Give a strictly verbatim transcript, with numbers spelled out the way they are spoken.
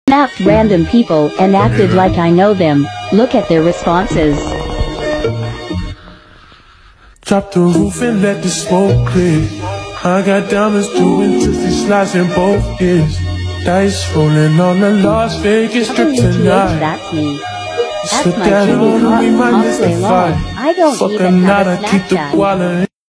Snapped random people and acted like I know them. Look at their responses. Drop the roof and let the smoke clear. I got diamonds doing fifty slides in both ears. Dice rolling on the Las Vegas strip tonight. That's me. Slip that on me, my mystify. I don't Fuck even have a a keep the Snapchat. koala.